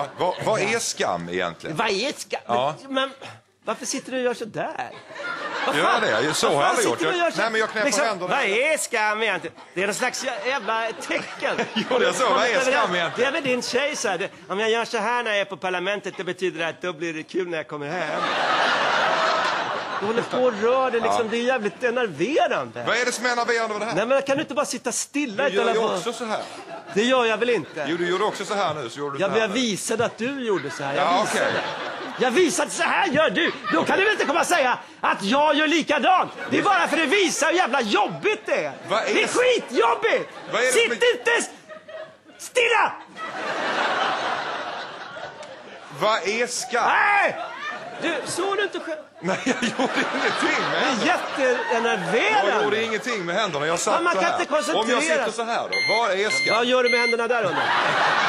Ja, vad är skam egentligen? Vad är skam? Ja. Men varför sitter du och gör så där? Gör det? Så har jag aldrig gjort. Nej, men jag knäpper liksom, händerna. vad är skam egentligen? Det är någon slags jävla tecken. Jo, det är så. Vad är skam egentligen? Det är väl din tjej så här. Om jag gör så här när jag är på parlamentet, det betyder att då blir det kul när jag kommer hem. Du håller på och rör dig liksom. Det är jävligt enerverande. Vad är det som är enerverande med det här? Nej, men kan du inte bara sitta stilla? Du gör ju också så här. Det gör jag väl inte? Jo, du gjorde också så här nu. Så gjorde du Jag visade att du gjorde så här. Ja, okej. Jag visade så här gör du. Då kan du väl inte komma och säga att jag gör likadant. Det är bara för att visa hur jävla jobbigt det är. Det är skitjobbigt. Sitt inte stilla. Vad är skam? Nej! Du, såg du inte själv? Nej, jag gjorde ingenting med händerna. Det är jätteenerverande. Jag gjorde ingenting med händerna. Jag satt man kan så här. inte koncentrera. Om jag sitter så här då, vad är skam? Vad gör du med händerna där under?